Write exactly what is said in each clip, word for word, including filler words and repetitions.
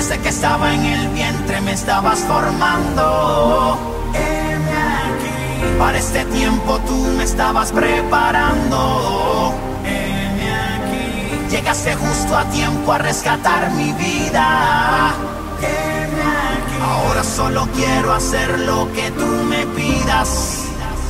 Desde que estaba en el vientre me estabas formando. Heme aquí. Para este tiempo tú me estabas preparando. Heme aquí. Llegaste justo a tiempo a rescatar mi vida. Heme aquí. Ahora solo quiero hacer lo que tú me pidas.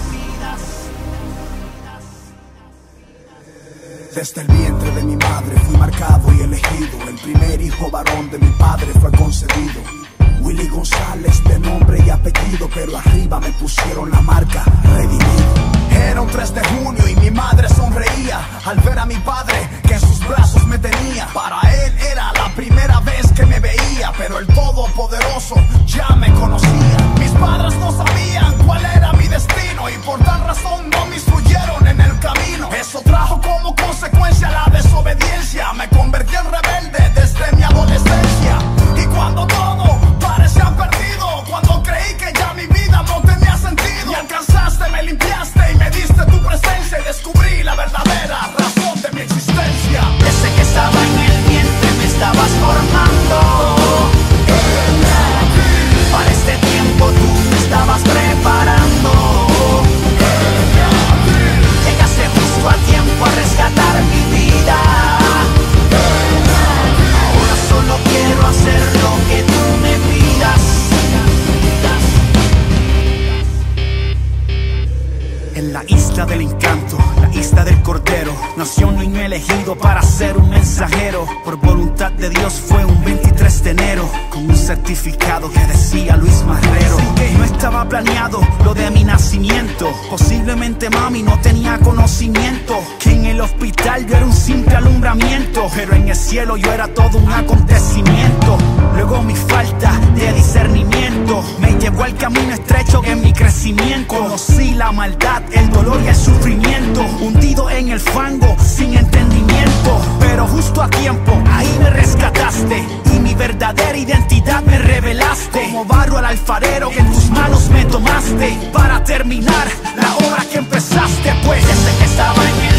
Desde el vientre de mi madre fui marcado y elegido. El primer hijo varón de mi padre fue concebido. Willy González de nombre y apellido, pero arriba me pusieron la marca redimido. Era un tres de junio y mi madre sonreía al ver a mi padre que en sus brazos me tenía. Para él era la primera vez que me veía, pero el Todopoderoso ya me conocía. Mis padres no sabían cuál era mi destino y por tal razón no me instruyeron en el camino. Eso trajo como consecuencia la desobediencia. Me convertí en rebelde desde mi adolescencia. Y cuando todo parecía perdido, cuando creí que ya mi vida no tenía sentido, me alcanzaste, me limpiaste y me diste tu presencia, y descubrí la verdadera razón de mi existencia. Desde que estaba en el vientre me estabas formando. Para este tiempo tú me estabas preparando. Llegaste justo a tiempo a rescatar mi vida. Ahora solo quiero hacer lo que tú me pidas. En la isla del encanto, la isla del cordero, nació un niño elegido para ser un mensajero. Por voluntad de Dios fue un veintitrés de enero, con un certificado que decía Luis Marrero. No estaba planeado lo de mi nacimiento. Posiblemente mami no tenía conocimiento que en el hospital yo era un simple alumbramiento, pero en el cielo yo era todo un acontecimiento. Luego mi falta de discernimiento me llevó al camino estrecho en mi crecimiento. Conocí la maldad, el dolor y el sufrimiento, hundido en el fango sin entendimiento. Pero justo a tiempo ahí me rescataste y mi verdadera identidad me revelaste. Como barro al alfarero que en tus manos me tomaste para terminar la obra que empezaste. Pues desde que estaba en el